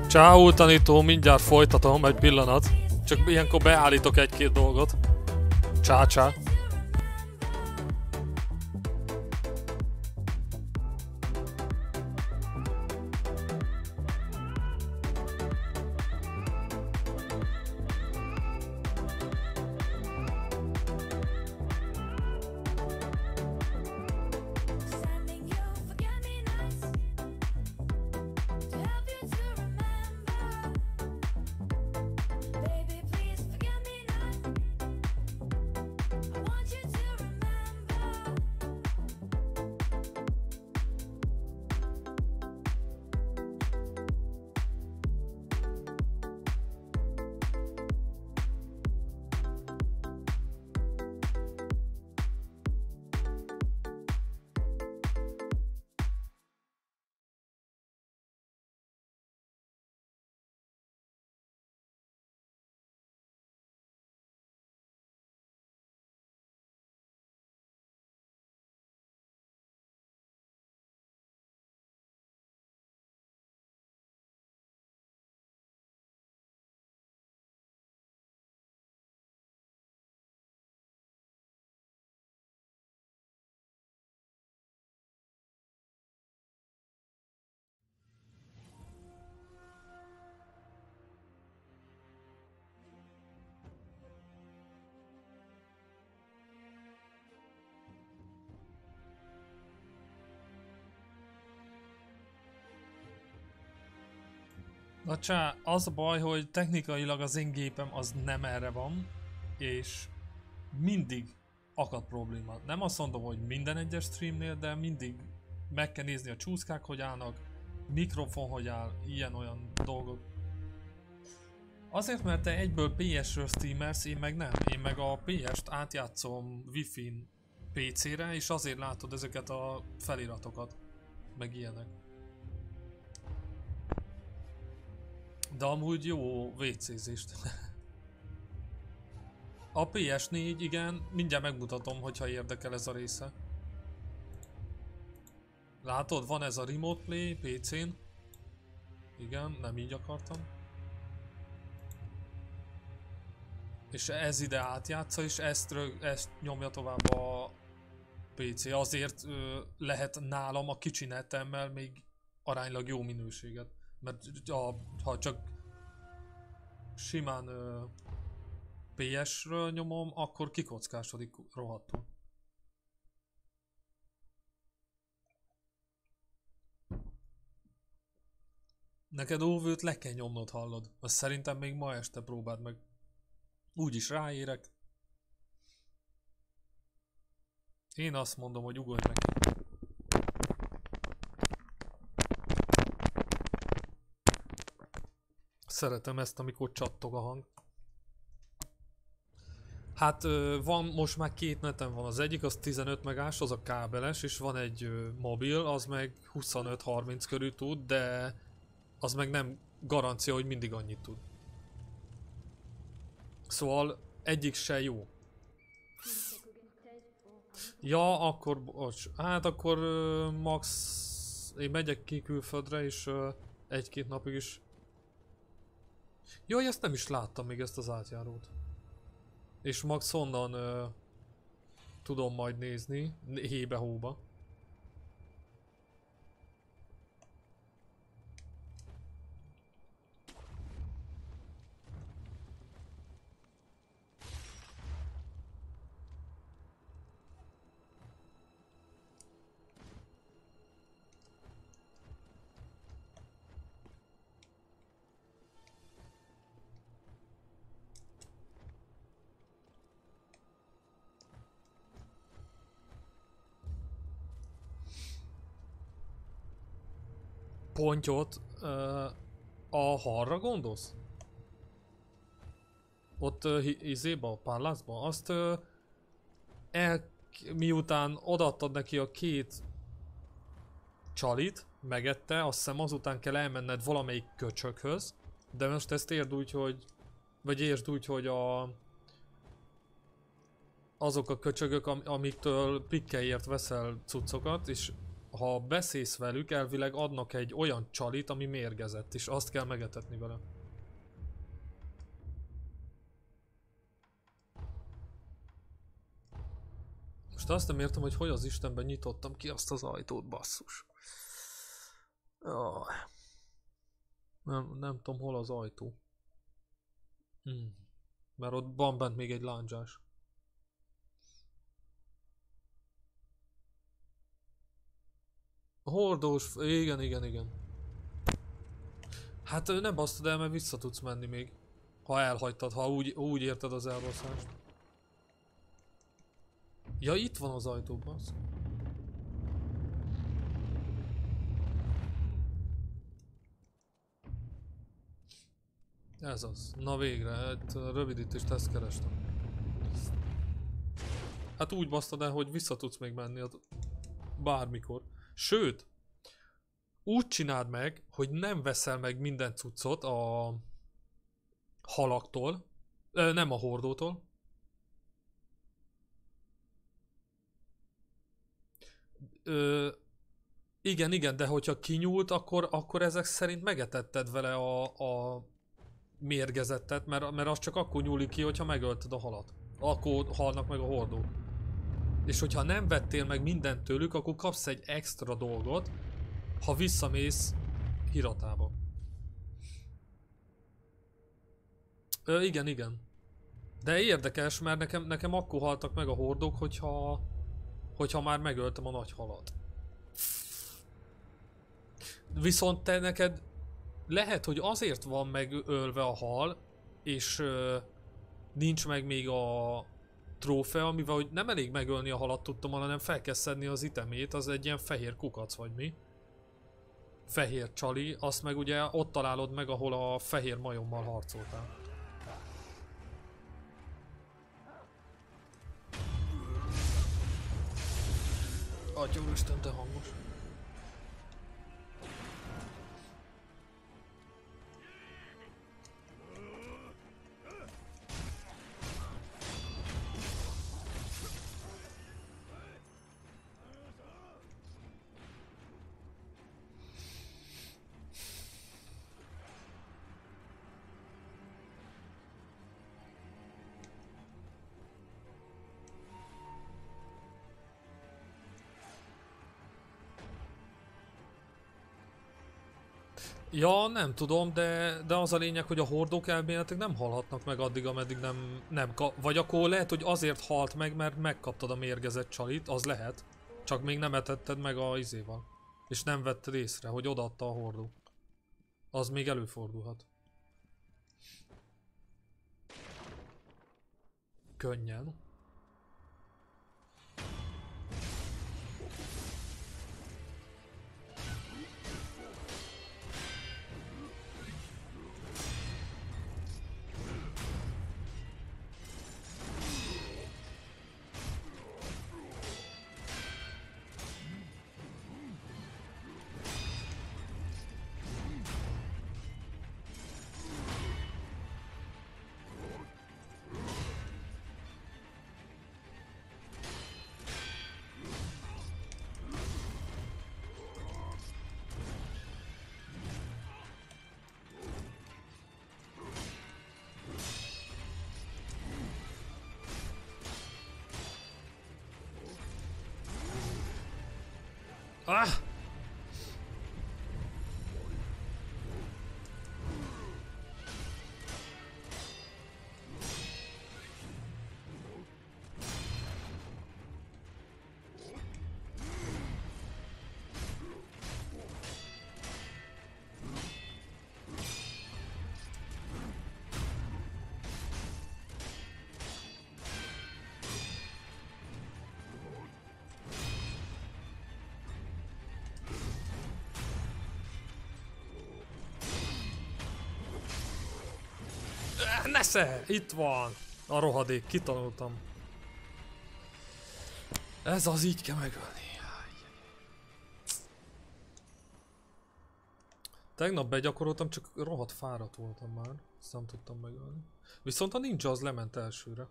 Ciao tanító, mindjárt folytatom, egy pillanat. Csak ilyenkor beállítok egy-két dolgot. Csá. Na csá, az a baj, hogy technikailag az én gépem az nem erre van, és mindig akad probléma. Nem azt mondom, hogy minden egyes streamnél, de mindig meg kell nézni a csúszkák, hogy állnak, mikrofon, hogy áll, ilyen-olyan dolgok. Azért, mert te egyből PS-ről streamersz, én meg nem. Én meg a PS-t átjátszom Wi-Fi-n PC-re, és azért látod ezeket a feliratokat, meg ilyenek. De amúgy jó WC-zést. A PS4, igen, mindjárt megmutatom, hogyha érdekel ez a része. Látod, van ez a Remote Play PC-n. Igen, nem így akartam. És ez ide átjátsza, és ezt nyomja tovább a PC. Azért lehet nálam a kicsi netemmel még aránylag jó minőséget. Mert ha csak simán PS-ről nyomom, akkor kikockásodik rohadtul. Neked óvőt le kell nyomnod, hallod? Azt szerintem még ma este próbáld meg. Úgyis ráérek. Én azt mondom, hogy ugorj neki. Szeretem ezt, amikor csattog a hang. Hát van, most már két neten van. Az egyik az 15 megás, az a kábeles, és van egy mobil, az meg 25-30 körül tud, de az meg nem garancia, hogy mindig annyit tud. Szóval egyik se jó. Ja, akkor bocs. Hát akkor max... Én megyek ki külföldre, és egy-két napig is... Jaj, ezt nem is láttam még, ezt az átjárót. És max onnan tudom majd nézni, hébe-hóba. Pontyot, a halra gondolsz? Ott izéba, a Palace-ba? Azt miután odaadtad neki a két csalit, megette, azt hiszem azután kell elmenned valamelyik köcsökhöz, de most ezt érd úgy, hogy... Vagy értsd úgy, hogy azok a köcsögök, amiktől pikkelért veszel cuccokat, és ha beszélsz velük, elvileg adnak egy olyan csalit, ami mérgezett, és azt kell megetetni vele. Most azt nem értem, hogy az Istenben nyitottam ki azt az ajtót, basszus. Oh. Nem tudom, hol az ajtó. Mert ott van bent még egy lándzsás. Hordós, igen. Hát nem basztad el, mert vissza tudsz menni még. Ha elhagytad, ha úgy érted az elbasszást. Ja, itt van az ajtó, bassz. Ez az. Na végre, hát rövidítést ezt kerestem. Hát úgy basztad el, hogy vissza tudsz még menni bármikor. Sőt, úgy csináld meg, hogy nem veszel meg minden cuccot a halaktól, nem a hordótól. Igen, de hogyha kinyúlt, akkor ezek szerint megetetted vele a mérgezettet, mert az csak akkor nyúlik ki, hogyha megölted a halat. Akkor halnak meg a hordók. És hogyha nem vettél meg mindent tőlük, akkor kapsz egy extra dolgot, ha visszamész Hiratába. Igen. De érdekes, mert nekem akkor haltak meg a hordók, hogyha már megöltem a nagy halat. Viszont te neked lehet, hogy azért van megölve a hal, és nincs meg még a trófea, mivel hogy nem elég megölni a halat, tudtam, hanem fel kell szedni az itemét, az egy ilyen fehér kukac vagy mi. Fehér csali, azt meg ugye ott találod meg, ahol a fehér majommal harcoltál. Atya úristen, de hangos. Ja, nem tudom, de az a lényeg, hogy a hordók elméletileg nem halhatnak meg addig, ameddig nem vagy akkor lehet, hogy azért halt meg, mert megkaptad a mérgezett csalit, az lehet. Csak még nem etetted meg a izéval. És nem vetted észre, hogy odaadta a hordó. Az még előfordulhat. Könnyen. Ah! Nesze! Itt van! A rohadék, kitanultam. Ez az, így kell megölni. Tegnap begyakoroltam, csak rohadt fáradt voltam már. Ezt nem tudtam megölni. Viszont a ninja az lement elsőre.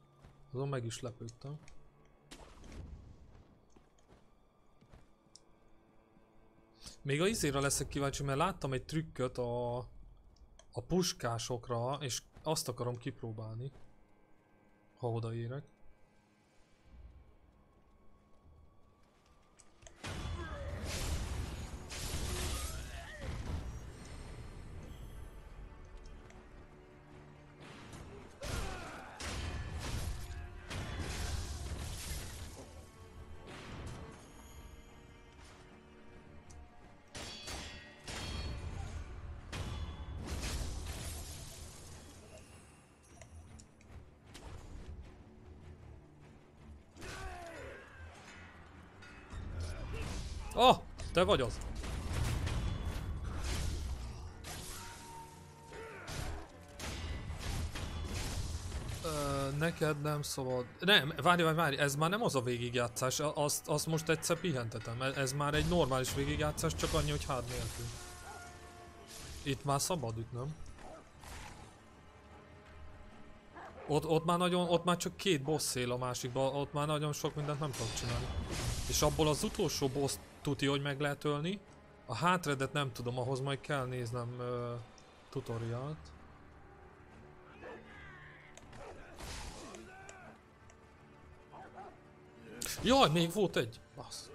Azon meg is lepődtem. Még a izére leszek kíváncsi, mert láttam egy trükköt a puskásokra, és azt akarom kipróbálni. Ha odaérek. Ah, te vagy az! Neked nem szabad... Nem, várj, ez már nem az a végigjátszás, azt most egyszer pihentetem. Ez már egy normális végigjátszás, csak annyi, hogy hard nélkül. Itt már szabad ütnöm. Ott már csak 2 boss szél a másikban, ott már nagyon sok mindent nem tudok csinálni. És abból az utolsó boss tuti, hogy meg lehet ölni. A hátredet nem tudom, ahhoz majd kell néznem tutorialt. Jaj, még volt egy! Bassz.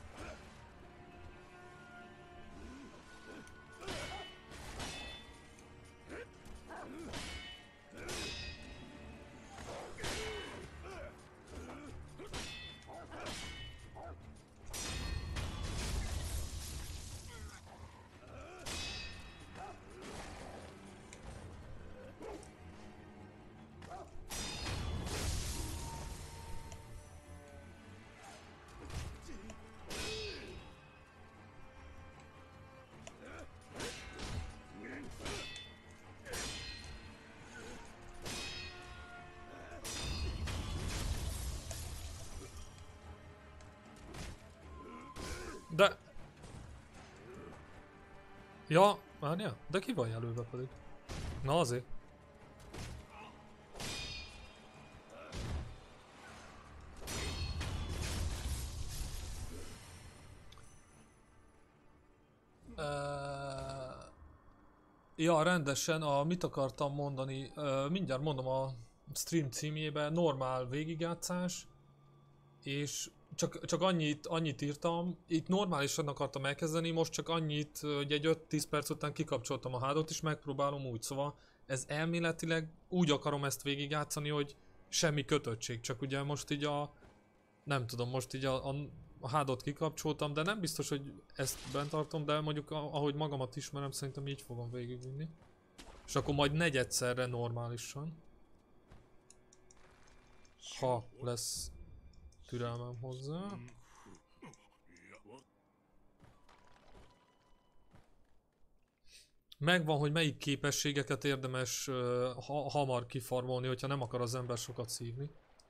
De... Ja, várjál, de ki van jelölve pedig? Na azért. Ja, rendesen, mit akartam mondani, mindjárt mondom a stream címében, normál végigjátszás, és csak annyit írtam, itt normálisan akartam elkezdeni, most csak annyit, hogy egy 5-10 perc után kikapcsoltam a hádot, és megpróbálom úgy, szóval ez elméletileg úgy akarom ezt végigjátszani, hogy semmi kötöttség, csak ugye most így nem tudom, most így a hádot kikapcsoltam, de nem biztos, hogy ezt bent tartom, de mondjuk ahogy magamat ismerem, szerintem így fogom végigvinni. És akkor majd negyedszerre normálisan. Ha lesz türelmem hozzá. Megvan, hogy melyik képességeket érdemes hamar kifarmolni, hogyha nem akar az ember sokat szívni.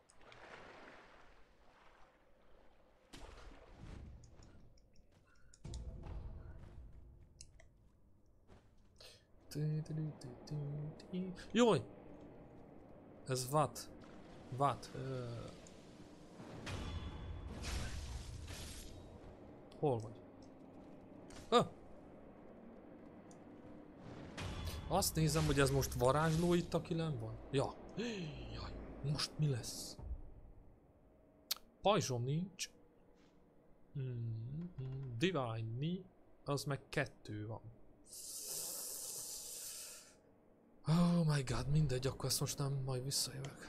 Jaj! Ez what? What? Hol vagy? Azt nézem, hogy ez most varázsló itt, aki nem van. Ja. Jaj, most mi lesz? Pajzsom nincs. Divine, az meg 2 van. Oh my god, mindegy, akkor ezt most nem, majd visszajövök.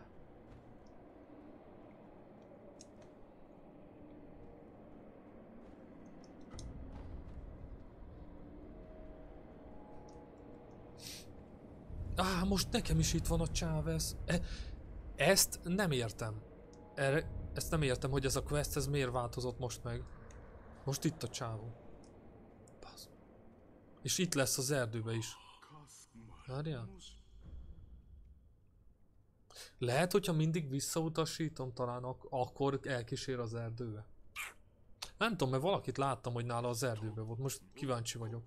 Most nekem is itt van a Chávez. Ezt nem értem. Ezt nem értem, hogy ez a quest, ez miért változott most meg. Most itt a csávó. Basz. És itt lesz az erdőbe is. Várjál. Lehet, hogyha mindig visszautasítom, talán akkor elkísér az erdőbe. Nem tudom, mert valakit láttam, hogy nála az erdőbe volt. Most kíváncsi vagyok.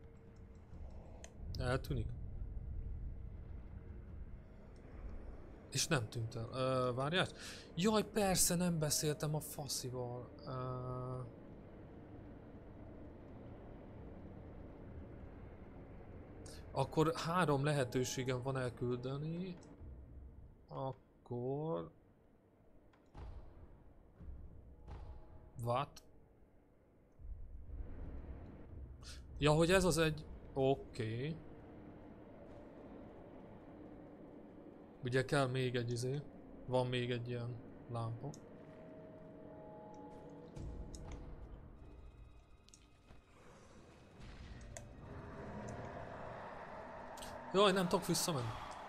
Eltűnik. És nem tűnt el. Várjál. Jaj, persze, nem beszéltem a faszival. Akkor 3 lehetőségem van elküldeni. Akkor... What? Ja, hogy ez az egy... Oké. Ugye kell még egy izé. Van még egy ilyen lámpa. Jaj, nem tudok visszamenni.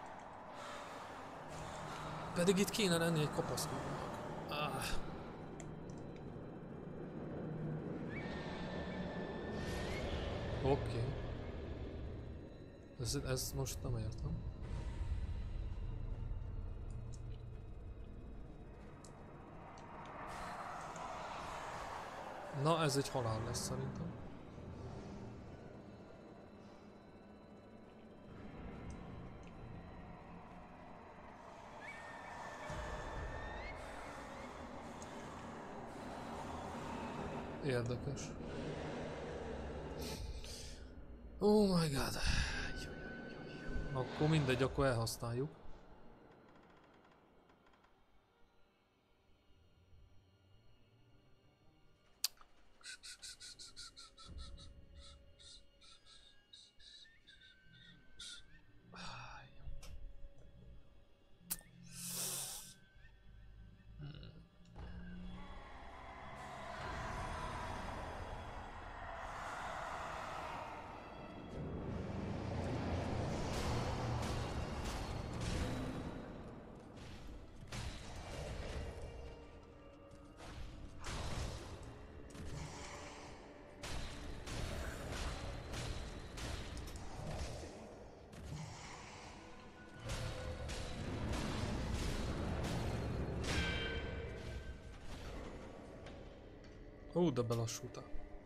Pedig itt kéne lenni egy kapaszkodónak. Oké. Ez most nem értem. Na, ez egy halál lesz szerintem. Érdekes. Oh my god. Akkor mindegy, akkor elhasználjuk. Ó, de belassultál.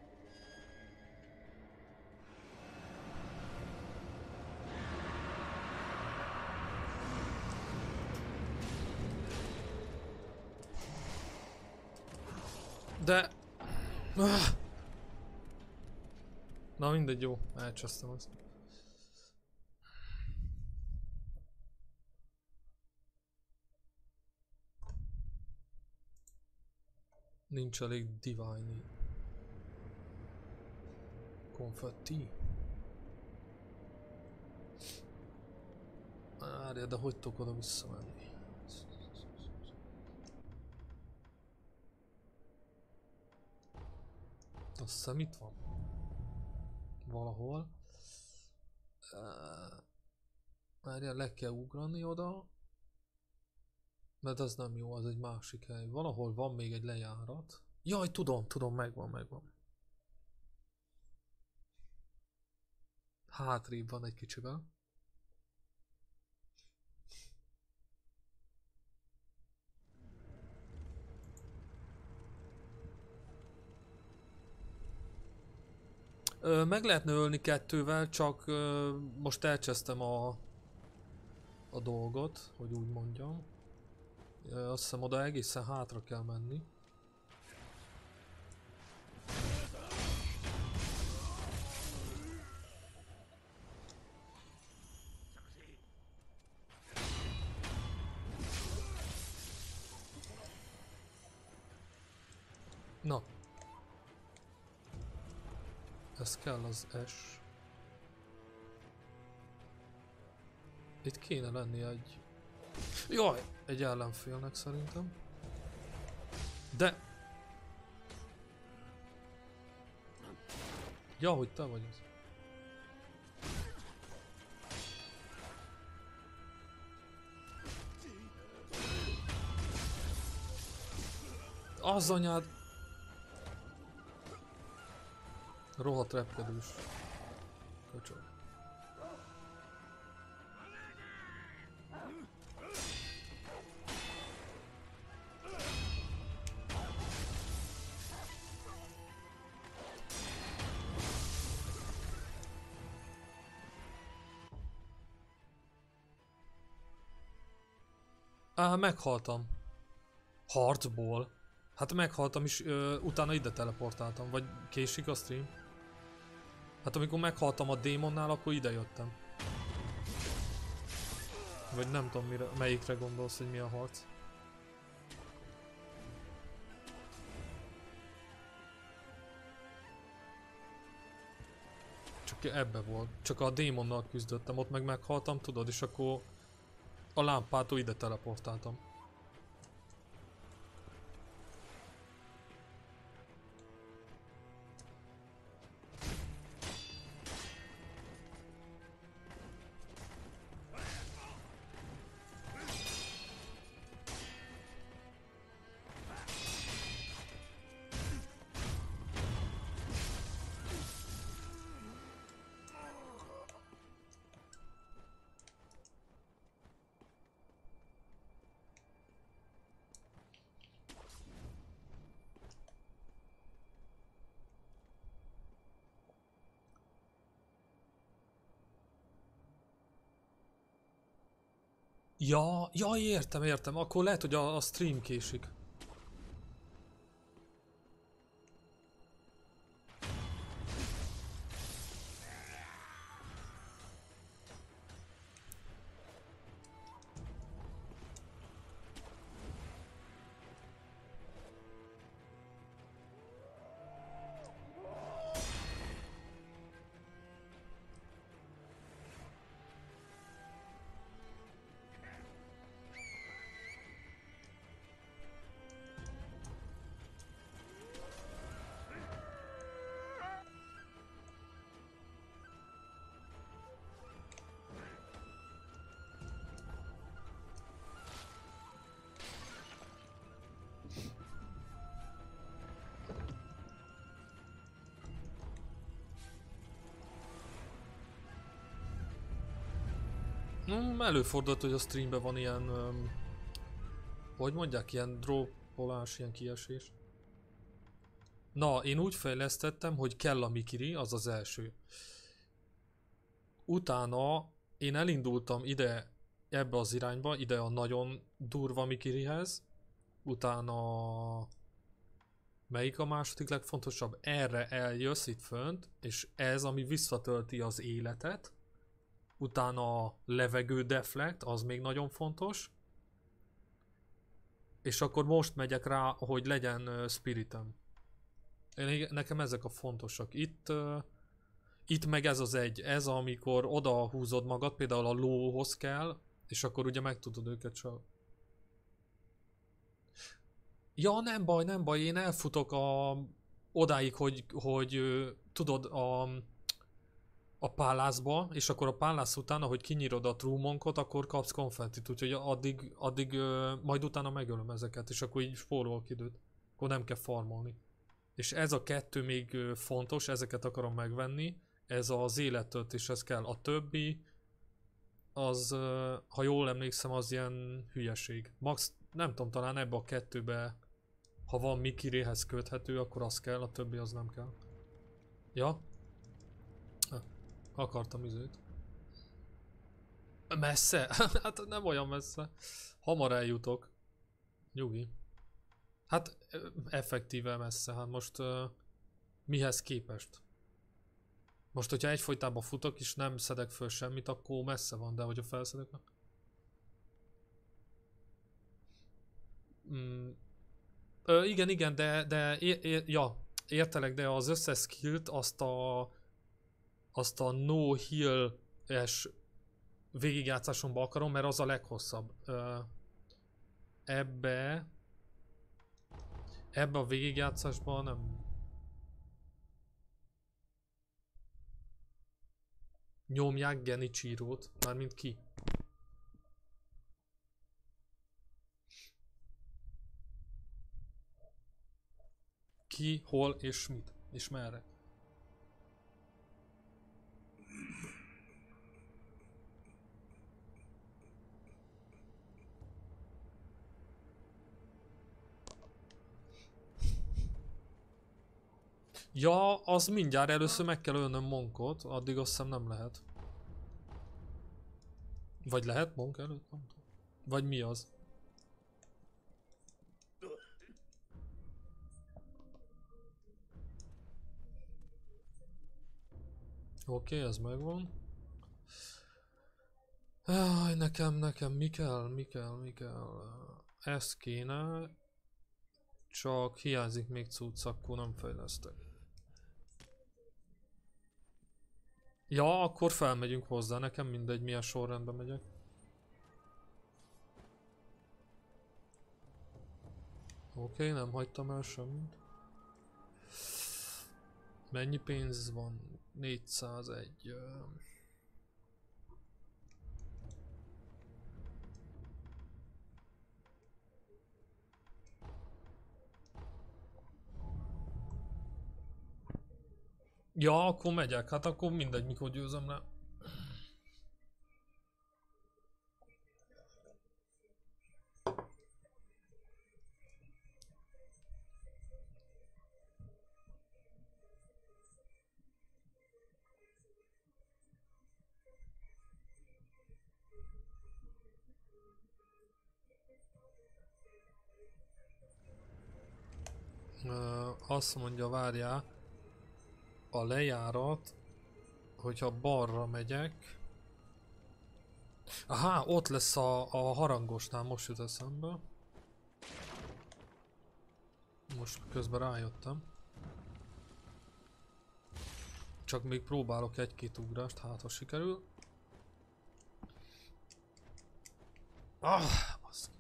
De... Na mindegy, jó, elcsesztem azt. Nincs elég divine konfetti. Várja, de hogy tudok oda visszamenni? Azt hiszem itt van. Valahol. Várja, le kell ugrani oda. Mert az nem jó, az egy másik hely. Valahol van még egy lejárat. Jaj, tudom, megvan. Hátrébb van egy kicsivel. Meg lehetne ölni 2-vel, csak most elcsesztem a dolgot, hogy úgy mondjam. Azt hiszem oda egészen hátra kell menni. Na. Ez kell az S. Itt kéne lenni egy... Jaj! Egy ellenfélnek szerintem. De... Ja, hogy te vagy az. Az anyád! Rohadt repkedős. Köcsög. Meghaltam. Harcból. Hát meghaltam és utána ide teleportáltam. Vagy késik a stream? Hát amikor meghaltam a démonnál, akkor ide jöttem. Vagy nem tudom melyikre gondolsz, hogy mi a harc. Csak ebbe volt. Csak a démonnal küzdöttem, ott meg meghaltam, tudod, és akkor a lámpától ide teleportáltam. Ja, értem. Akkor lehet, hogy a stream késik. Előfordult, hogy a streamben van ilyen, hogy mondják, ilyen droppolás, ilyen kiesés. Na, én úgy fejlesztettem, hogy kell a Mikiri, az az első. Utána én elindultam ide, ebbe az irányba, ide a nagyon durva Mikirihez. Utána... Melyik a második legfontosabb? Erre eljössz itt fönt, és ez, ami visszatölti az életet. Utána a levegő deflect, az még nagyon fontos. És akkor most megyek rá, hogy legyen spiritem. Nekem ezek a fontosak. Itt meg ez az egy, ez amikor oda húzod magad, például a lóhoz kell, és akkor ugye meg tudod őket csak. Ja, nem baj, én elfutok odáig, hogy tudod, a pálászba, és akkor a pálász után, ahogy kinyírod a True Monkot, akkor kapsz konfettit, úgyhogy addig majd utána megölöm ezeket, és akkor így spórolok időt. Akkor nem kell farmolni. És ez a kettő még fontos, ezeket akarom megvenni, ez az élettöltéshez kell. A többi, az, ha jól emlékszem, az ilyen hülyeség. Max, nem tudom, talán ebbe a kettőbe, ha van Mikiréhez köthető, akkor az kell, a többi az nem kell. Ja? Akartam izőt. Messze? Hát nem olyan messze. Hamar eljutok. Nyugi. Hát effektíve messze. Hát most mihez képest? Most, hogyha egyfolytában futok és nem szedek föl semmit, akkor messze van, de hogyha felszedek... Igen, de ja, értelek, de az összes skillt azt a no heal-es végigjátszásomba akarom, mert az a leghosszabb. Ebbe a végigjátszásban nem... Nyomják Genichiro-t, mármint ki? Ki, hol és mit? És merre? Ja, az mindjárt először meg kell ölnöm Monkot, addig azt hiszem nem lehet. Vagy lehet Monk előtt? Nem tudom. Vagy mi az? Oké, ez megvan. Jaj, nekem mi kell? Ez kéne. Csak hiányzik még cucc, akkor nem fejlesztek. Ja, akkor felmegyünk hozzá, nekem mindegy milyen sorrendben megyek. Oké, nem hagytam el semmit. Mennyi pénz van? 401. Ja, akkor megyek, hát akkor mindegy, mikor győzöm le. Azt mondja, várjál, a lejárat, hogyha balra megyek. Aha, ott lesz a harangosnál, most jut eszembe. Most közben rájöttem. Csak még próbálok egy-két ugrást, hát ha sikerül. Az.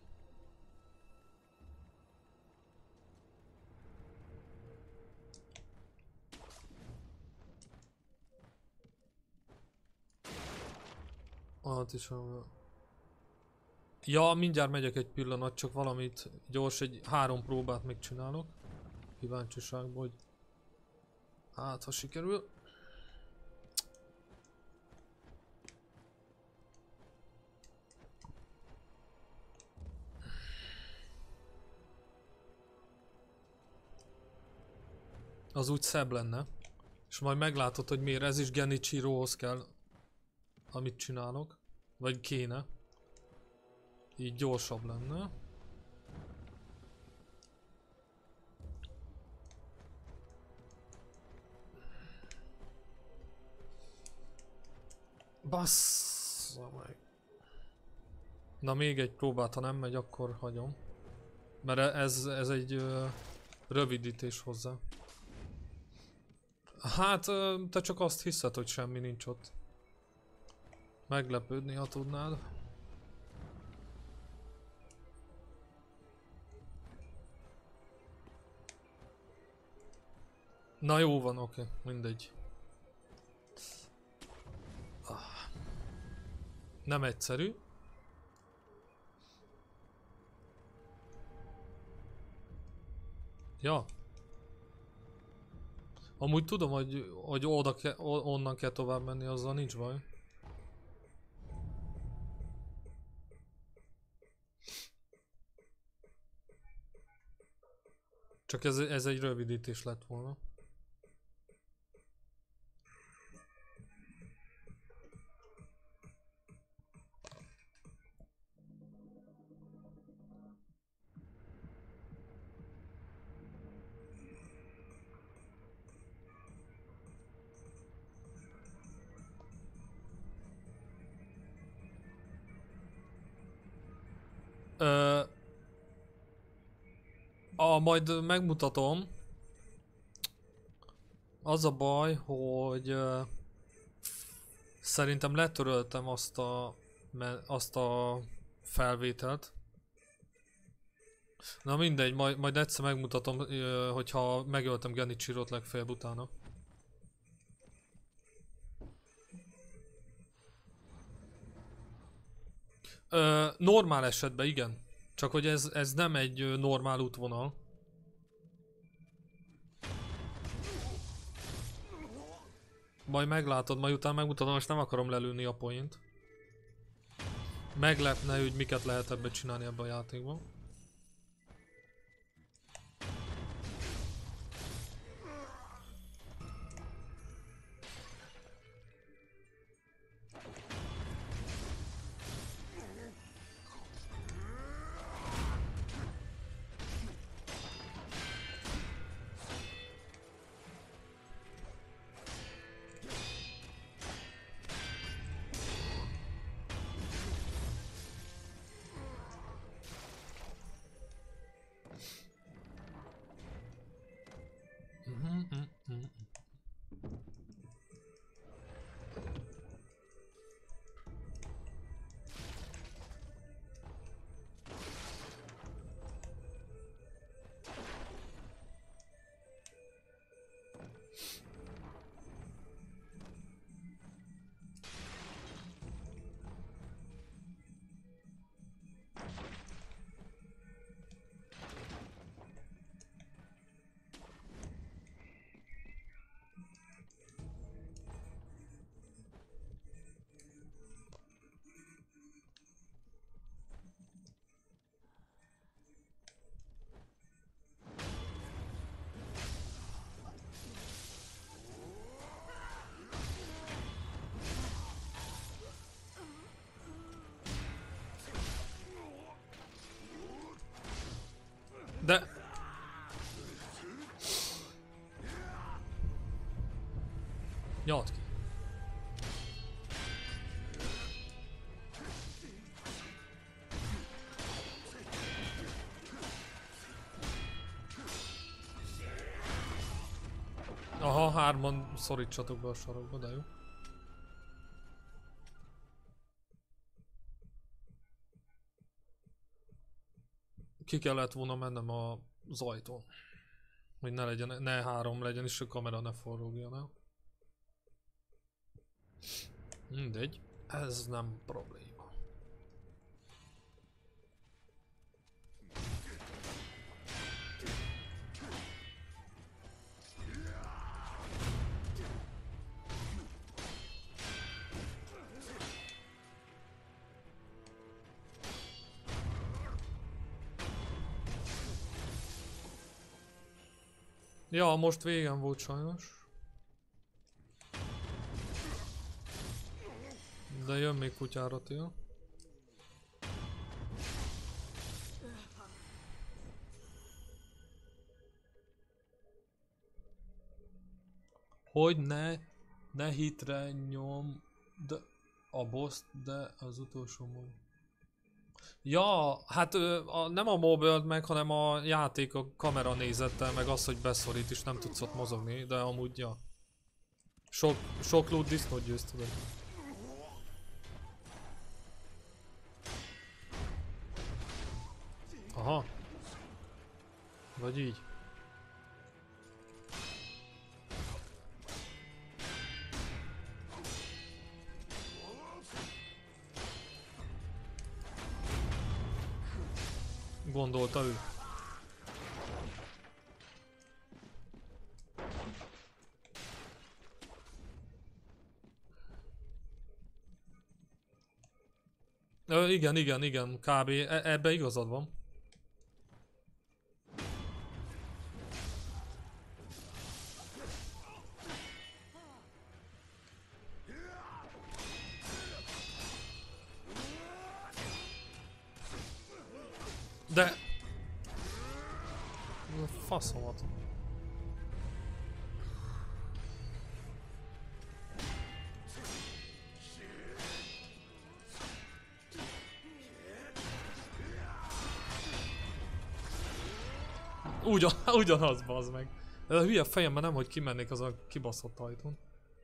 Hát is ja, mindjárt megyek egy pillanat, csak valamit gyors, 3 próbát még csinálok. Kíváncsiságból, hogy hát ha sikerül. Az úgy szebb lenne. És majd meglátod, hogy miért, ez is Genichirohoz kell, amit csinálok. Vagy kéne. Így gyorsabb lenne. Bassza meg. Na még egy próbát, ha nem megy, akkor hagyom. Mert ez egy rövidítés hozzá. Hát te csak azt hiszed, hogy semmi nincs ott. Meglepődni, ha tudnád. Na jó van, oké, mindegy. Nem egyszerű. Ja. Amúgy tudom, hogy onnan kell tovább menni, azzal nincs baj. Csak ez egy rövidítés lett volna. Majd megmutatom. Az a baj, hogy szerintem letöröltem azt a felvételt. Na mindegy, majd egyszer megmutatom, hogyha megöltem Genichirot legfeljebb utána. Normál esetben igen. Csak hogy ez nem egy normál útvonal. Majd meglátod, majd utána megmutatom, most nem akarom lelőni a point. Meglepne, hogy miket lehet ebbe csinálni ebbe a játékban. De... Nyald ki. Aha, hárman szorítsatok be a sarokba, de jó. Ki kellett volna mennem az ajtón. Hogy ne legyen, ne 3 legyen, és a kamera ne forrógjon el. Mindegy, ez nem probléma. Ja, most végem volt sajnos. De jön még kutyára tél. Hogy ne hitre nyomd a boss, de az utolsó mód. Ja, hát nem a mobilt meg, hanem a játék a kamera nézettel, meg az, hogy beszorít és nem tudsz ott mozogni, de amúgy ja. Sok loot disznót győz, tudod. Aha. Vagy így. Gondolta ő. Igen, kb. Ebbe igazad van. De... faszomat. Ugyanaz, bazd meg. A hülye fejemben nem, hogy kimennék az a kibaszott ajtón.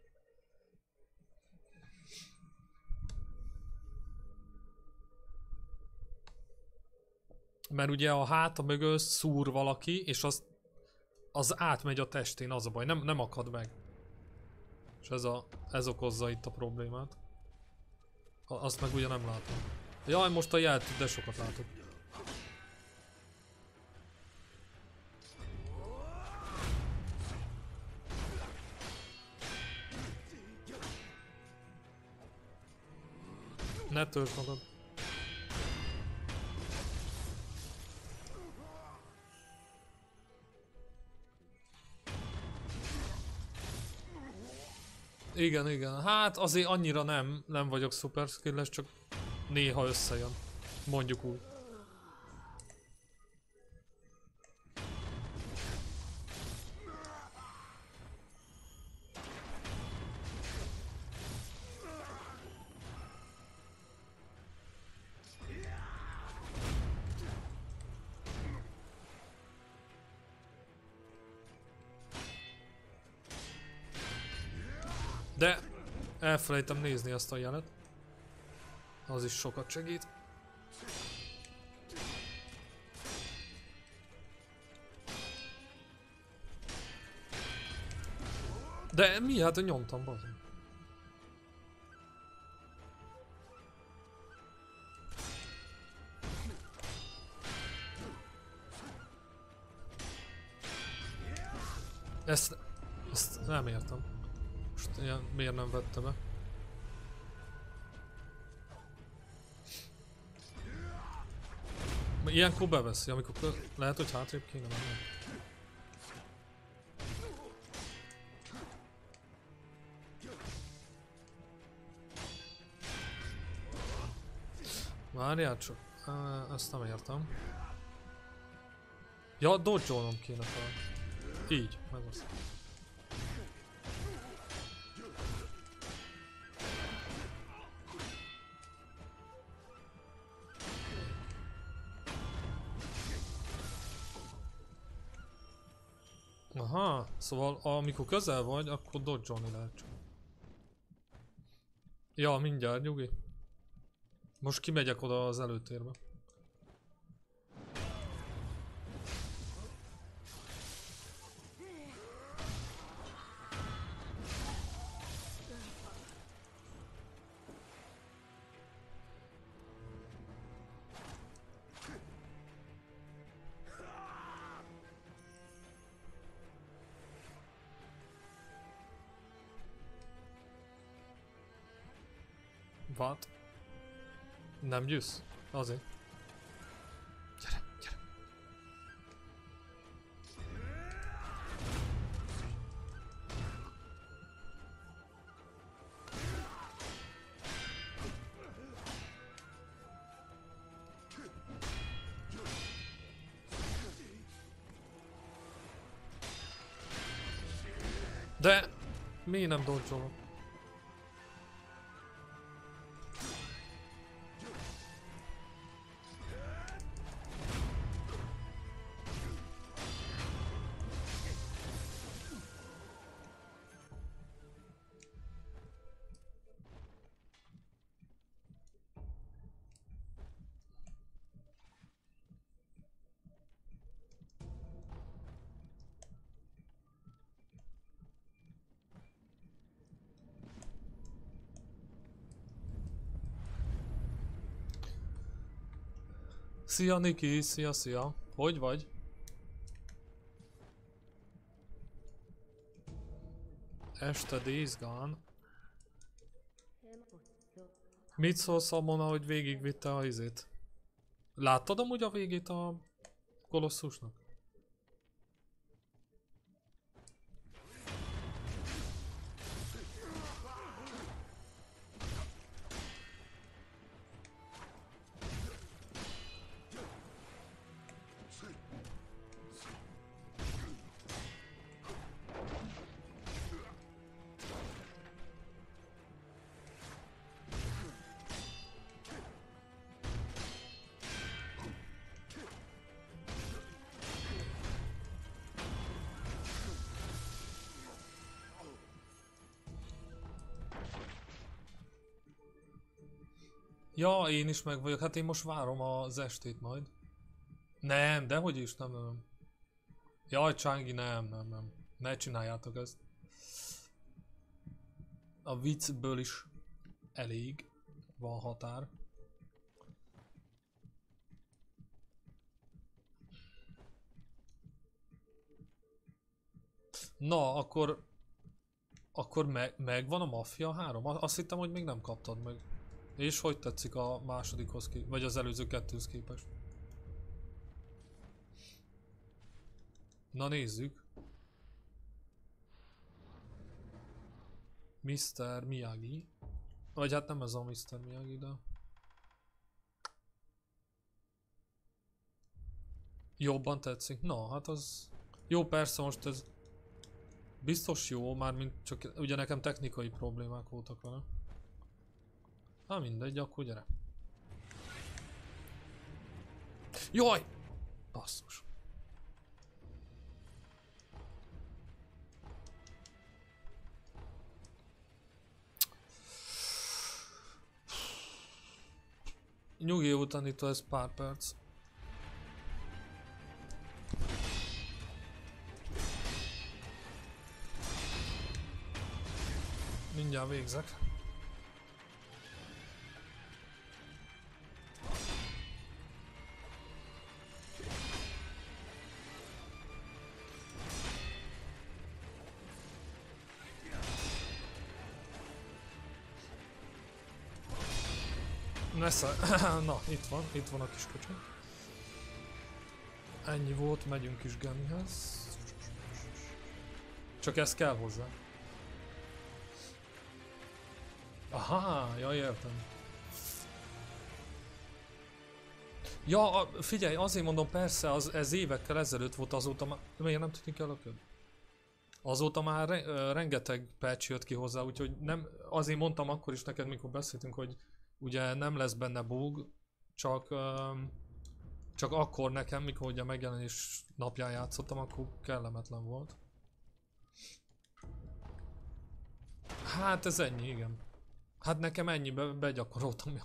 Mert ugye a háta mögött szúr valaki, és az átmegy a testén, az a baj, nem akad meg. És ez okozza itt a problémát. Azt meg ugye nem látom. Jaj, most a jelt, de sokat látok. Ne tölt magad. Igen. Hát azért annyira nem vagyok szuper skilles, csak néha összejön. Mondjuk úgy. De elfelejtem nézni azt a jelet. Az is sokat segít. De mi? Hát nyomtam, bazd. Ezt nem értem. Most ilyen, miért nem vette be? Ilyenkor beveszi, amikor lehet, hogy hátrébb kéne menni. Várjál csak, ezt nem értem. Ja, dodge-olnom kéne fel. Így, meg az. Aha, szóval amikor közel vagy, akkor dodge-olni lehet csak. Ja, mindjárt, nyugi. Most kimegyek oda az előtérbe. What? Nem győz? Azért. Gyere, gyere. De miért nem dodge-olok? Szia Niki, szia, szia. Hogy vagy? Este Days-Gone. Mit szólsz Amona, hogy végigvitte a izét? Láttad amúgy a végét a Kolosszusnak? Ja, én is meg vagyok. Hát én most várom az estét majd. Nem, dehogy is, nem. Jaj, Csangi, nem. Ne csináljátok ezt. A viccből is elég. Van határ. Na, akkor megvan a Mafia 3? Azt hittem, hogy még nem kaptad meg. És hogy tetszik a másodikhoz vagy az előző kettőhöz képest? Na nézzük. Mr. Miyagi. Vagy hát nem ez a Mr. Miyagi, de... Jobban tetszik? Na, hát az... Jó, persze most ez... Biztos jó, mármint csak ugye nekem technikai problémák voltak vele. Na mindegy, akkor gyere. Jaj! Basszus. Nyugi után itt ez pár perc. Mindjárt végzek. Na, itt van a kis köcsög. Ennyi volt, megyünk is Gemihez. Csak ez kell hozzá. Aha, jaj, értem. Ja, figyelj, azért mondom, persze, ez évekkel ezelőtt volt, azóta már... Miért nem tűnik el a köd? Azóta már rengeteg patch jött ki hozzá, úgyhogy nem... Azért mondtam akkor is neked, mikor beszéltünk, hogy ugye nem lesz benne bug, csak akkor nekem, mikor ugye megjelenés napján játszottam, akkor kellemetlen volt. Hát ez ennyi, igen. Hát nekem ennyi, begyakoroltam.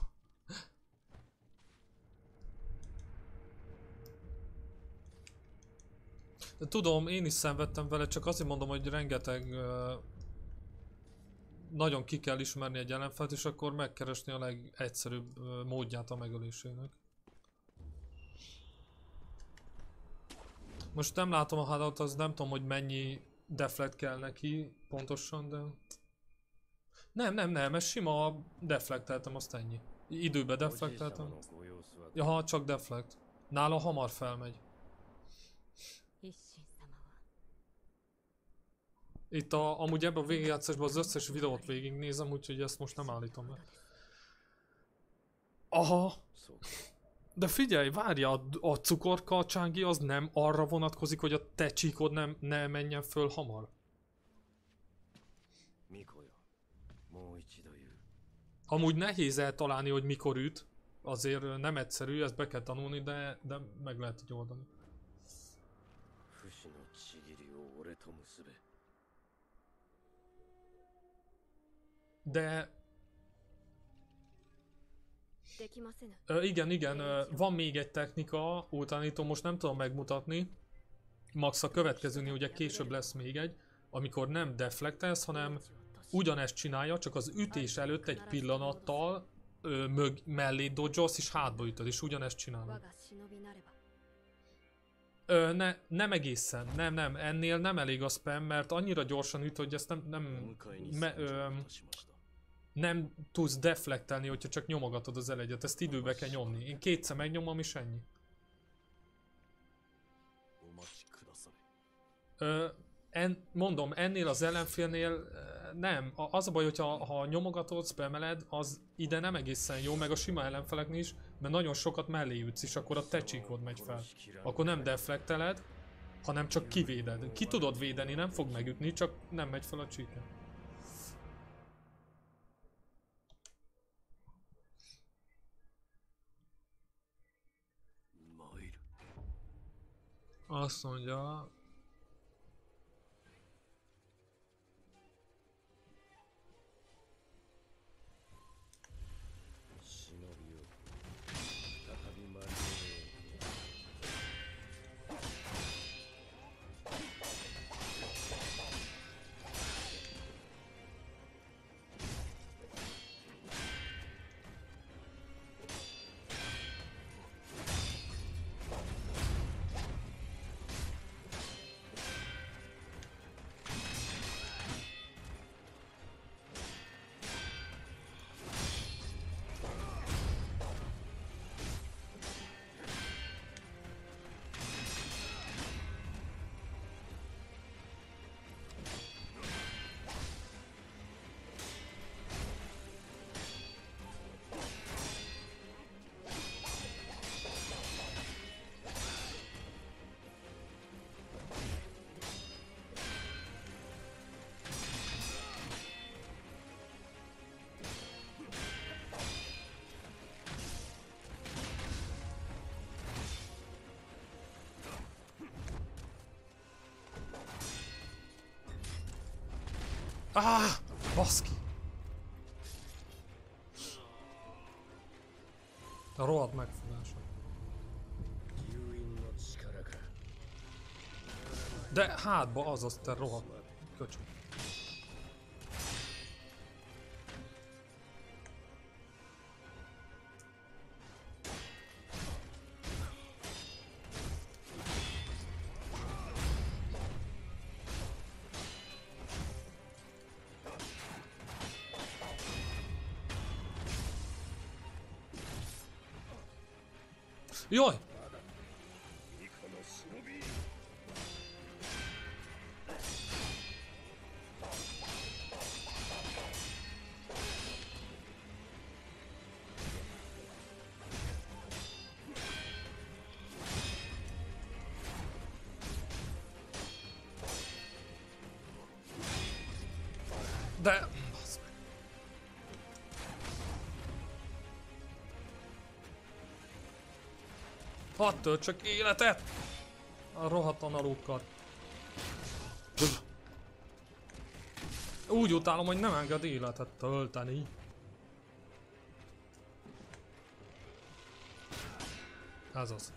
De tudom, én is szenvedtem vele, csak azért mondom, hogy rengeteg... nagyon ki kell ismerni egy ellenfelet, és akkor megkeresni a legegyszerűbb módját a megölésének. Most nem látom a hadat, az nem tudom, hogy mennyi deflect kell neki pontosan, de... Nem, ez sima deflecteltem, azt ennyi. Időbe deflecteltem. Jaha, csak deflect. Nála hamar felmegy. Itt amúgy ebben a végigjátszásban az összes videót végignézem, úgyhogy ezt most nem állítom le. Aha! De figyelj, várja, a cukorkacsági az nem arra vonatkozik, hogy a te csíkod ne menjen föl hamar? Amúgy nehéz eltalálni, hogy mikor üt. Azért nem egyszerű, ezt be kell tanulni, de meg lehet így oldani. De... igen, van még egy technika, utánítom, most nem tudom megmutatni. Max a következőnél ugye később lesz még egy, amikor nem deflectelsz, hanem ugyanezt csinálja, csak az ütés előtt egy pillanattal mellé dodge-olsz és hátba ütöd, és ugyanezt csinálod. Nem egészen, nem, ennél nem elég a spam, mert annyira gyorsan üt, hogy ezt nem tudsz deflektelni, hogyha csak nyomogatod az elegyet, ezt időbe kell nyomni. Én kétszer megnyomom és ennyi. Mondom, ennél az ellenfélnél nem. Az a baj, hogyha ha nyomogatod, spameled, az ide nem egészen jó, meg a sima ellenfeleknél is, mert nagyon sokat mellé ütsz, és akkor a te csíkod megy fel. Akkor nem deflekteled, hanem csak kivéded. Ki tudod védeni, nem fog megütni, csak nem megy fel a csíke. Azt mondja... Ah! Baszki! A rohadt megfogása. De hátba az te rohadt köcsög. Jaj! De... Basz meg. Hadd töltsök életet! A rohadt analókkal. Úgy utálom, hogy nem enged életet tölteni. Ez az.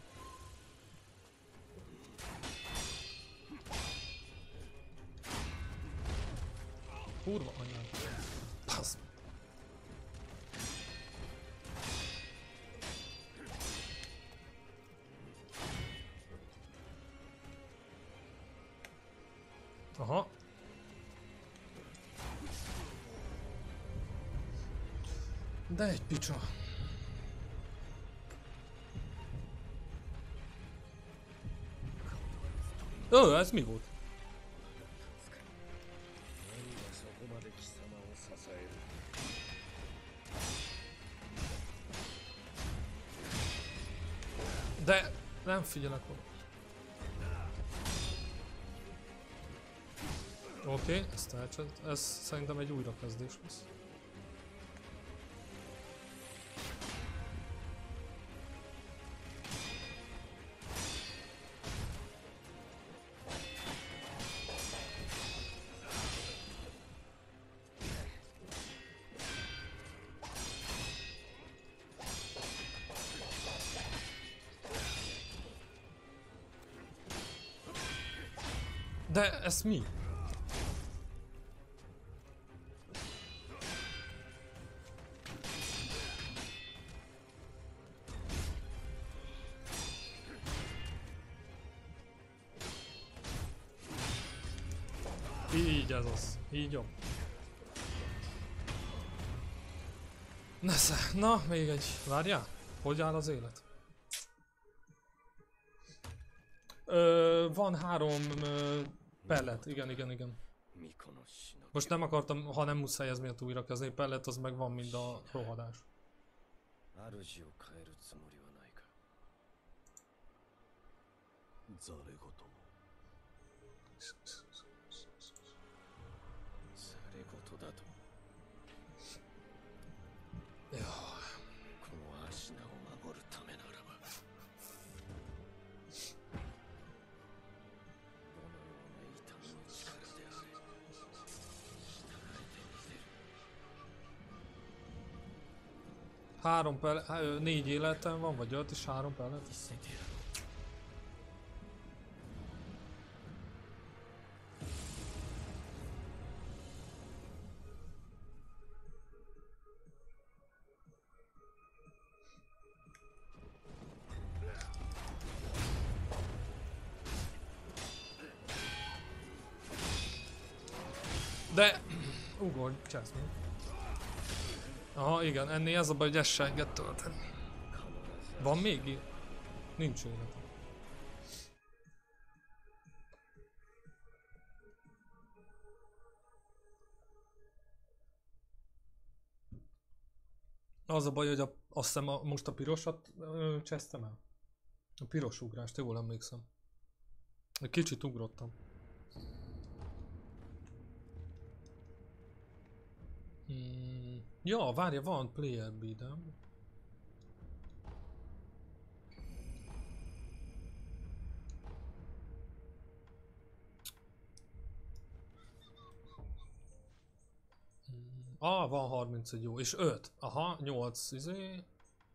Kurva anyám. Basz. Aha. De egy picsa. Ó, ez mi volt? De nem figyelek oda. Oké, ezt elcsend. Ez szerintem egy újrakezdés lesz. De ez mi? Így ez az. Így jobb. Nesze. Na, még egy. Várjál. Hogy áll az élet? Van 3 pellet. Igen. Most nem akartam, ha nem muszáj ez miatt újra kezdeni. Pellet az meg van, mind a rohadás. Három pellet, 4 életem van, vagy 5 és 3 pellet. De... ugorj, csász meg. Aha, igen, ennél ez a baj, hogy ezt se enged tölteni. Van még? Nincs élet. Az a baj, hogy azt hiszem most a pirosat csesztem el. A piros ugrást, jól emlékszem. Egy kicsit ugrottam. Ja, várja, van player beat'em. Van 31, jó, és 5. Aha, 8, izé.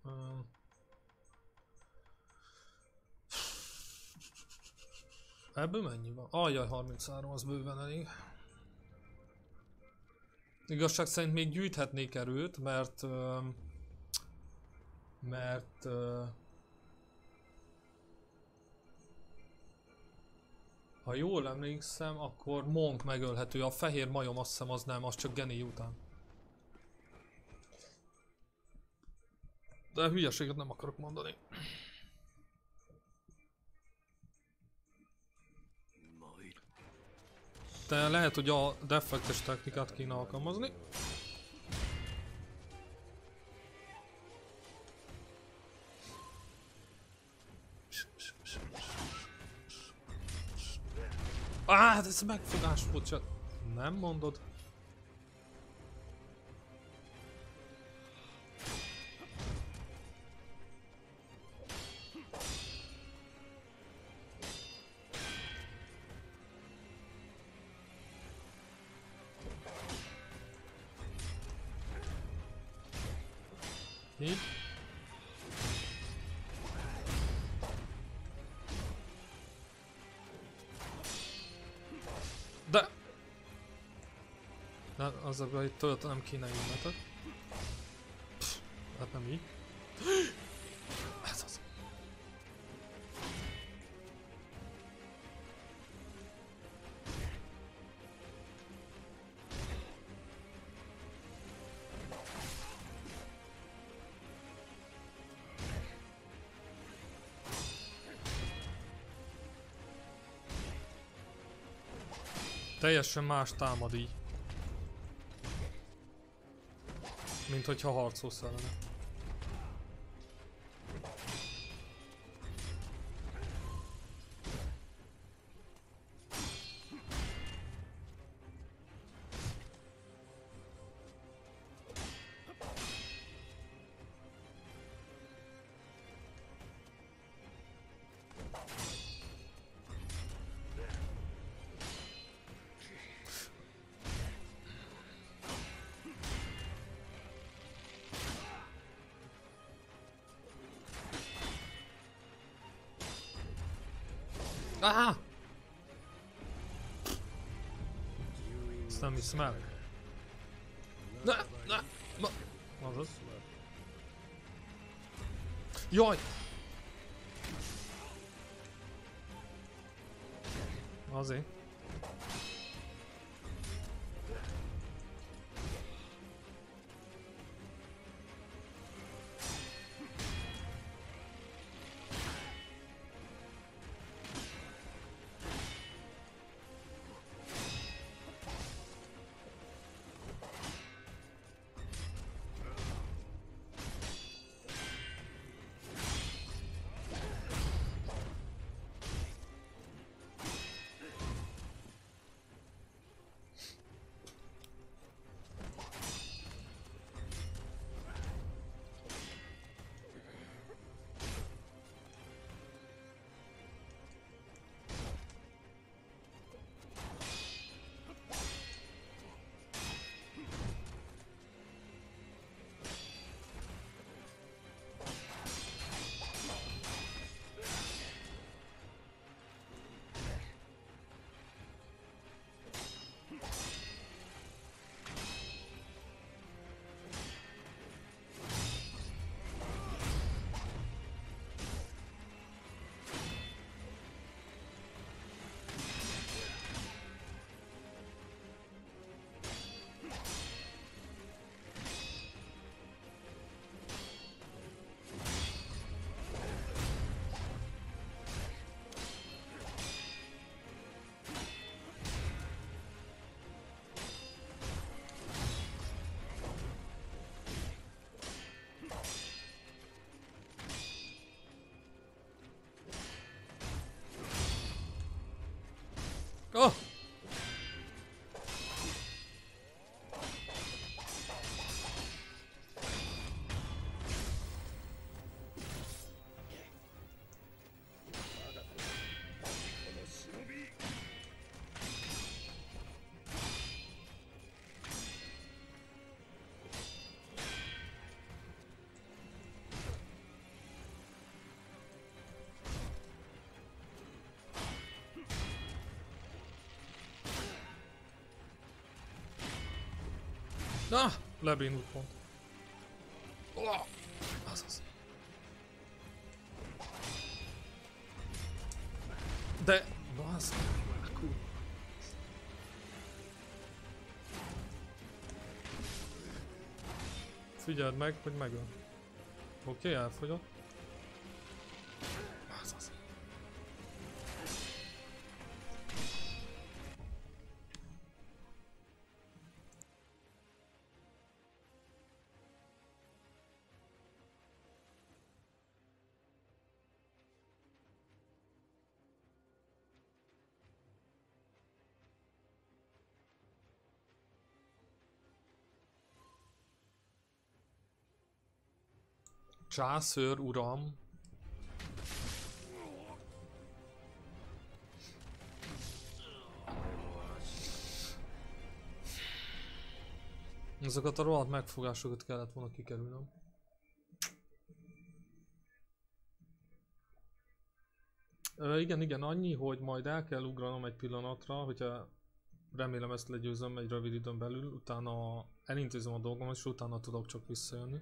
Ebből mennyi van? Ajjaj, 33, az bőven elég. Igazság szerint még gyűjthetnék erőt, mert ha jól emlékszem, akkor Monk megölhető, a fehér majom azt hiszem az nem, az csak Geni után. De hülyeséget nem akarok mondani. De lehet, hogy a defektes technikát kéne alkalmazni. Hát ez megfogás volt, csak nem mondod. Így. De... Na, az a baj, hogy Toyota nem kéne így meted. Hát nem így. Ez az. Teljesen más támad így. Mint hogyha harcolsz ellene. Ah! Ezt nem hiszem el. Ne! Azaz. Jaj! Azért. Oh! Na, lebénult pont. Oh, azaz. De, basz. Figyeld meg, hogy megöl. Oké, elfogyott. Azaz. Császör, uram. Ezeket a rohadt megfogásokat kellett volna kikerülnöm. Igen, igen, annyi, hogy majd el kell ugranom egy pillanatra, hogyha remélem ezt legyőzöm egy rövid időn belül, utána elintézem a dolgom, és utána tudok csak visszajönni.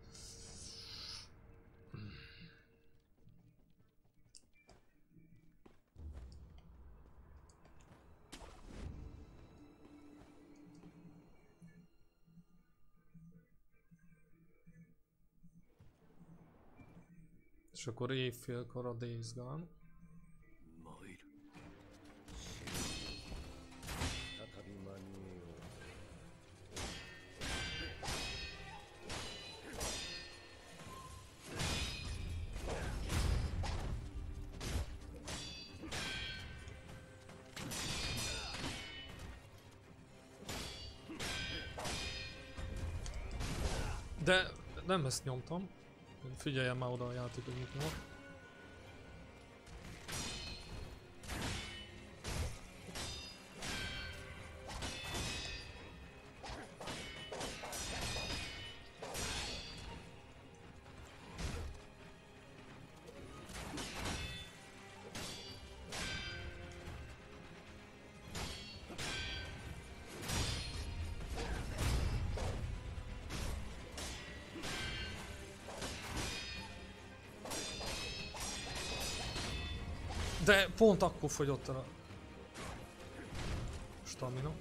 És akkor éjfélkor a Days Gone. De nem ezt nyomtam. Figyeljen már oda a játék, hogy mit nyomok. De pont akkor fogyott el a stamina.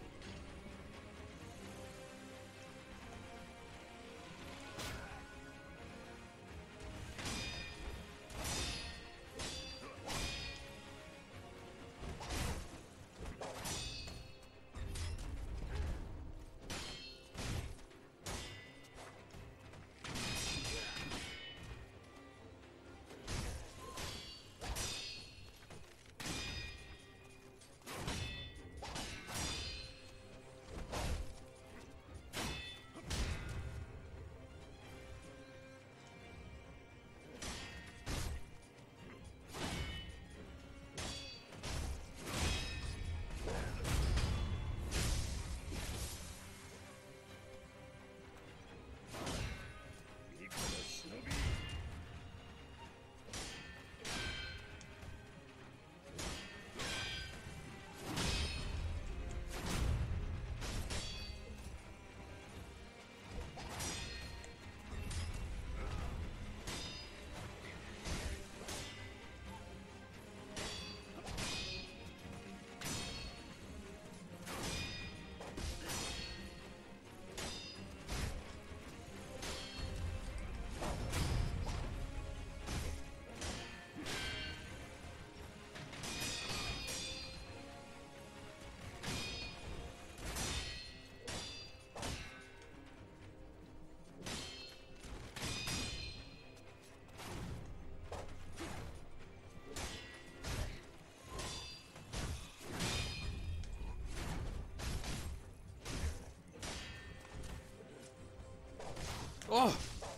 Oh!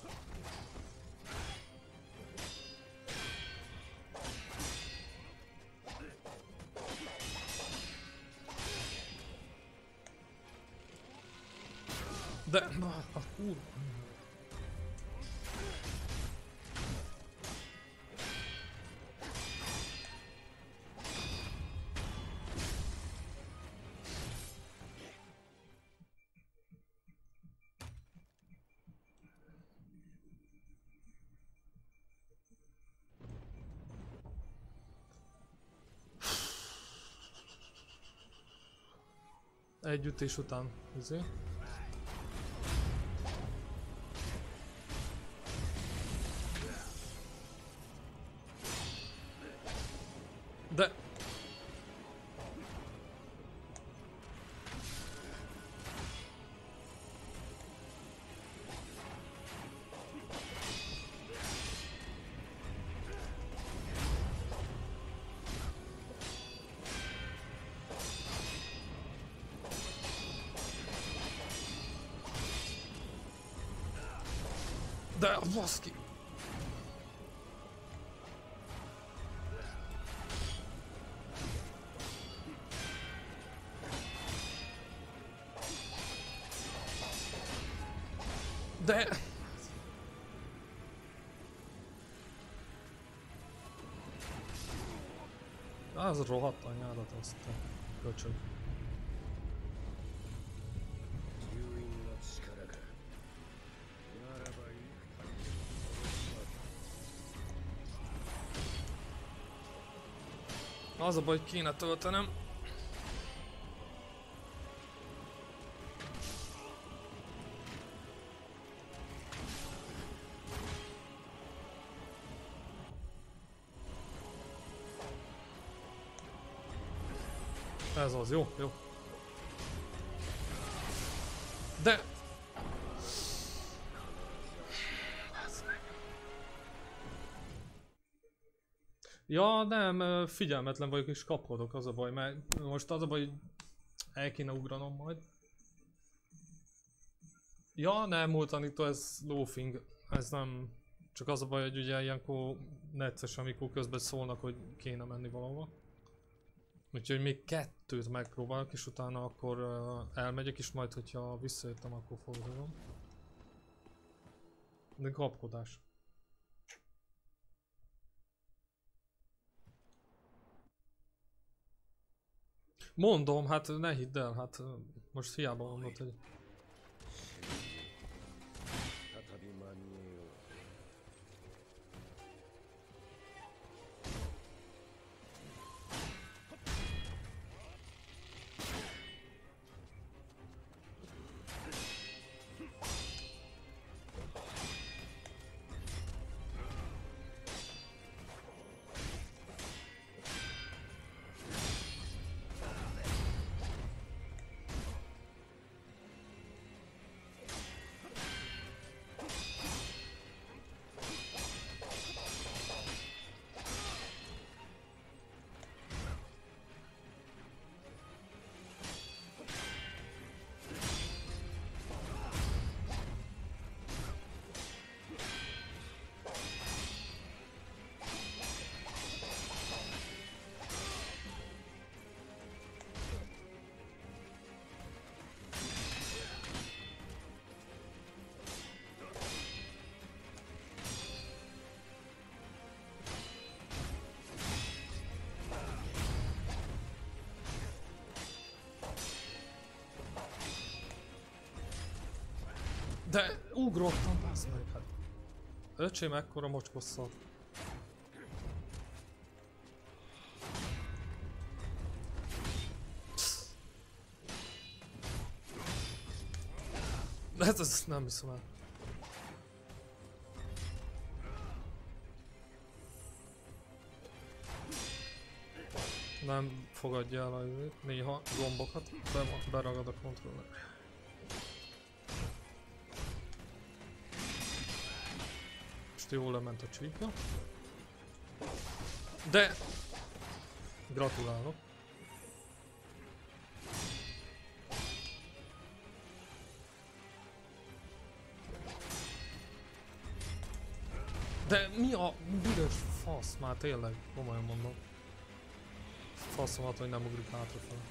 De... Na, a kurva... Egy ütés után, izé. De... De baszki! De... Az rohadt anyádat azt a köcsög. Az a baj, hogy kéne töltenem. Ez az, jó, jó. De... Ja, nem, figyelmetlen vagyok és kapkodok, az a baj, mert most az a baj, hogy el kéne ugranom majd. Ja, nem, Multanito, ez loafing, ez nem... Csak az a baj, hogy ugye ilyenkor necces, amikor közben szólnak, hogy kéne menni valahova. Úgyhogy még kettőt megpróbálok, és utána akkor elmegyek, és majd, hogyha visszajöttem, akkor fordulom. De kapkodás. Mondom, hát ne hidd el, hát most hiába mondod, hogy... De ugrottam, bassz meg, hát. Öcsém, ekkora mocskosszal. De hát ezt nem hiszem el. Nem fogadja el a néha gombokat, beragad a kontroller. Jól lement a csípja. De... Gratulálok. De mi a büdös fasz? Már tényleg, komolyan mondom. Faszomat, hogy nem ugrik hátrafele.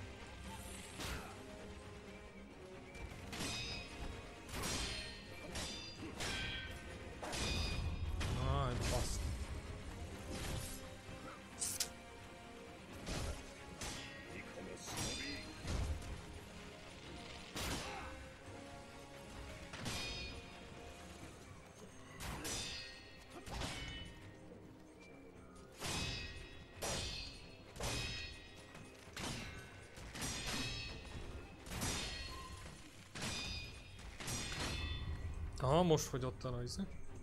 Aha, most fogyott el a izé.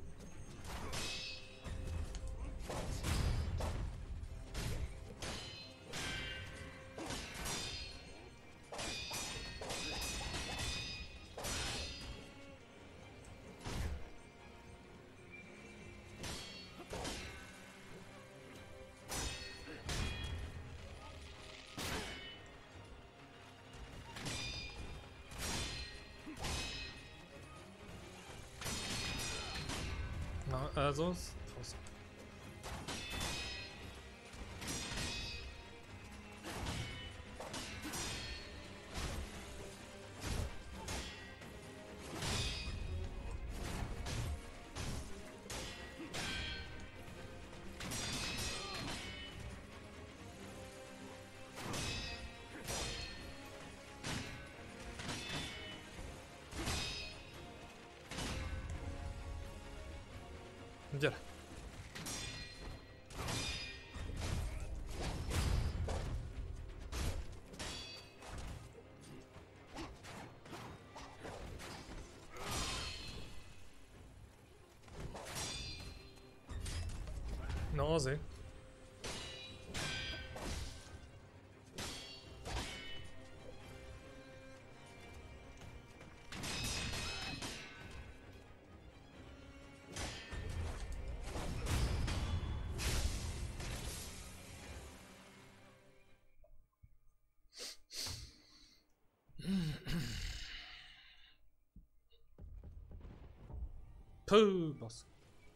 Na, ez az. Fasz. Gyere! Na azért. Pú, basz.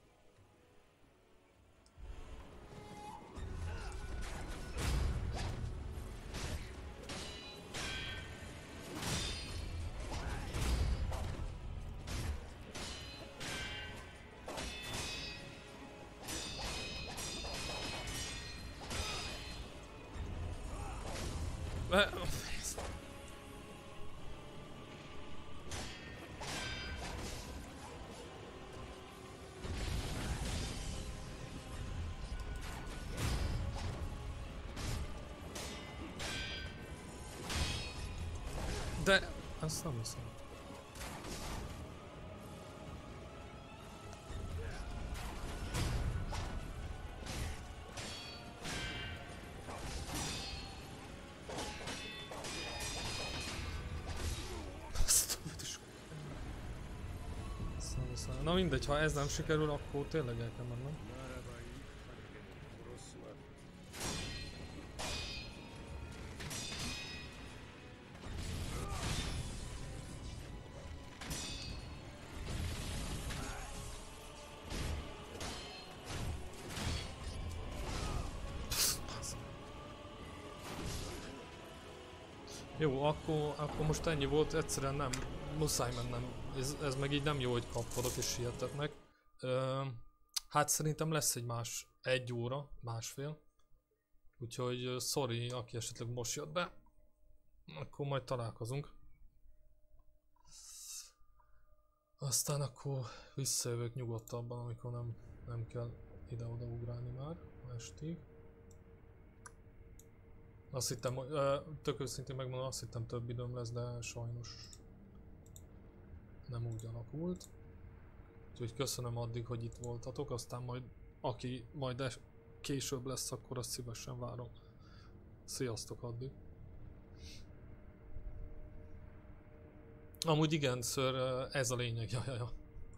De azt nem hiszem. Na mindegy, ha ez nem sikerül, akkor tényleg el kell mennem. Jó, akkor most ennyi volt, egyszerűen nem, muszáj mennem. Ez meg így nem jó, hogy kapkodok és sietetnek. Hát szerintem lesz egy óra, másfél. Úgyhogy sorry, aki esetleg most jött be. Akkor majd találkozunk. Aztán akkor visszajövök nyugodtabban, amikor nem kell ide-oda ugrálni már estig. Azt hittem, hogy tök őszintén megmondom, azt hittem több időm lesz, de sajnos nem úgy alakult. Úgyhogy köszönöm addig, hogy itt voltatok, aztán majd aki majd később lesz, akkor azt szívesen várom. Sziasztok addig! Amúgy igen, ször, ez a lényeg, jajaja.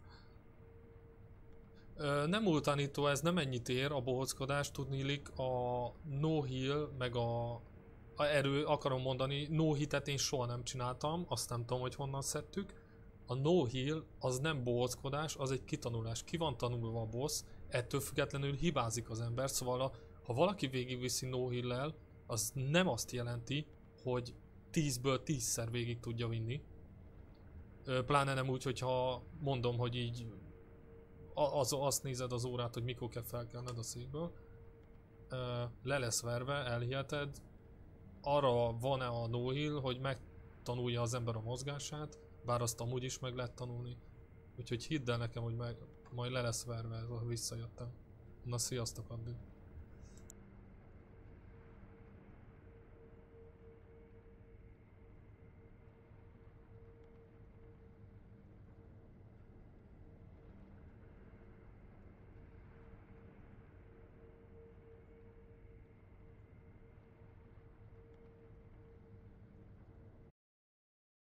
Nem ultánító, ez nem ennyit ér a bohóckodás, tudniillik a no heal, meg a erő, akarom mondani, no hitet én soha nem csináltam, azt nem tudom, hogy honnan szedtük. A no heal az nem bohóckodás, az egy kitanulás, ki van tanulva a boss, ettől függetlenül hibázik az ember, szóval ha valaki végigviszi no heal-lel, az nem azt jelenti, hogy 10-ből 10-szer végig tudja vinni. Pláne nem úgy, hogyha mondom, hogy így azt nézed az órát, hogy mikor kell felkelned a székből. Le lesz verve, elhiheted. Arra van-e a no heal, hogy megtanulja az ember a mozgását, bár azt amúgy is meg lehet tanulni. Úgyhogy hidd el nekem, hogy majd le lesz verve, visszajöttem. Na sziasztok addig!